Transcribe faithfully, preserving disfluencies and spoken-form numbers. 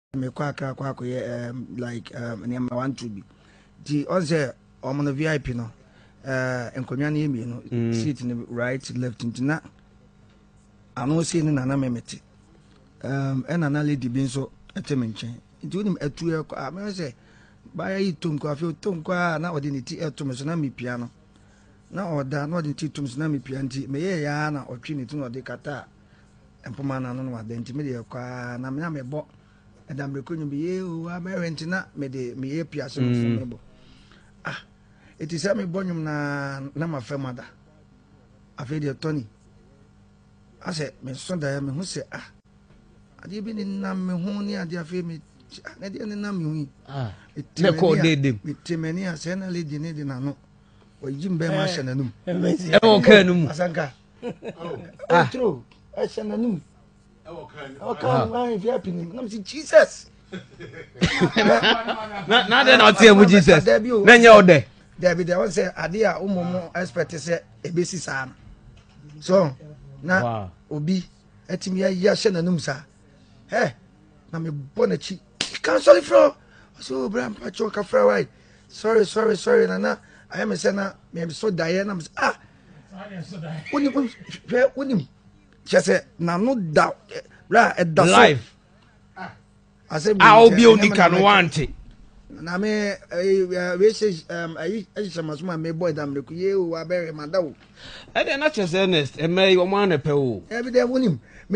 me kwa Accra kwa ko um like um near one to be the onse omo no V I P no eh enkonwa na yemi no seat ni right left ntina ano see ni nana memete um e nana lady bi nso etemenchen nti unim atu e kwa me say baya yi tum kwa fi tum kwa na odi ni ti etum so na mi piano na oda na odi ti tum so na mi piano nti me ye ya na otwi ni tu na odi kata empoma na no no ade nti me de kwa na me na me bo edam rekonyu bi ye o aberent na me de me ye pia so me bo ah it is me bonyum na na ma famada afi de Tony ase me so da me hu se ah ade bi ni na me hu ni ade afi me na de ni na me hu ah me ko de dem me temani ase na lady ni de na no o jimbe ma hye na num e o ka num asanka ah true e hye na num okay why if you happy na me Jesus na na de na tie mu Jesus na nya o de there be there one say ade a umomo expect say ebesi sa so na obi etimi ya hye na num sa eh na me bonachi cancel from so bram pacho ka fra why sorry sorry sorry na na I am say na me so die na ah woni woni just na no da ra e da live ase ah obi onika no want na me we say um ayi ayi samasuma me boy dam le ku ye o abere madawo e de na chese Ernest e me o ma na pe o e bi de wonim